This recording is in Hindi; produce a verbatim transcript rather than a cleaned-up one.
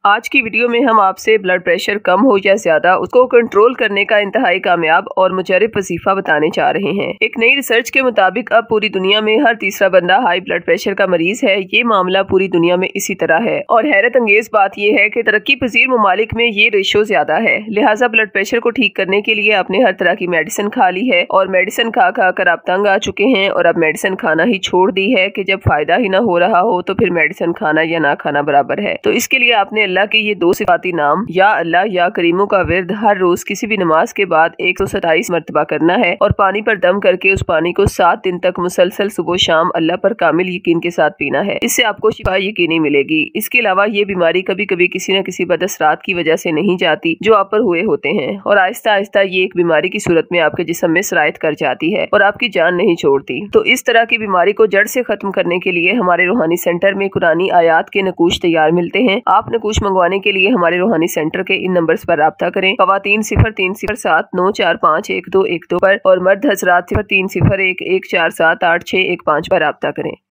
आज की वीडियो में हम आपसे ब्लड प्रेशर कम हो या ज्यादा उसको कंट्रोल करने का इंतहाई कामयाब और मुजर्रब वजीफा बताने जा रहे हैं। एक नई रिसर्च के मुताबिक अब पूरी दुनिया में हर तीसरा बंदा हाई ब्लड प्रेशर का मरीज है। ये मामला पूरी दुनिया में इसी तरह है और हैरत अंगेज बात यह है कि तरक्की पजीर ममालिक में ये रेशो ज्यादा है। लिहाजा ब्लड प्रेशर को ठीक करने के लिए आपने हर तरह की मेडिसिन खा ली है और मेडिसिन खा खा कर आप तंग आ चुके हैं और अब मेडिसिन खाना ही छोड़ दी है कि जब फायदा ही ना हो रहा हो तो फिर मेडिसिन खाना या ना खाना बराबर है। तो इसके लिए आपने अल्लाह के ये दो सिफाती नाम या अल्लाह या करीमों का विर्द हर रोज किसी भी नमाज के बाद एक सौ सताईस मरतबा करना है और पानी पर दम करके उस पानी को सात दिन तक मुसलसल सुबह शाम अल्लाह पर कामिल यकीन के साथ पीना है। इससे आपको शिफा यकीनी मिलेगी। इसके अलावा ये बीमारी कभी कभी किसी न किसी बदअसरात की वजह से नहीं जाती जो आप पर हुए होते हैं और आहिस्ता आहिस्ता ये एक बीमारी की सूरत में आपके जिस्म में सरायत कर जाती है और आपकी जान नहीं छोड़ती। तो इस तरह की बीमारी को जड़ से खत्म करने के लिए हमारे रूहानी सेंटर में कुरानी आयात के नकूश तैयार मिलते हैं। आप नकूश मंगवाने के लिए हमारे रूहानी सेंटर के इन नंबर्स पर राब्ता करें। खवातीन सिफर तीन सिफर सात नौ चार पाँच एक दो एक दो पर और मर्द हजरात सिफर तीन सिफर एक एक चार सात आठ छः एक पाँच पर राब्ता करें।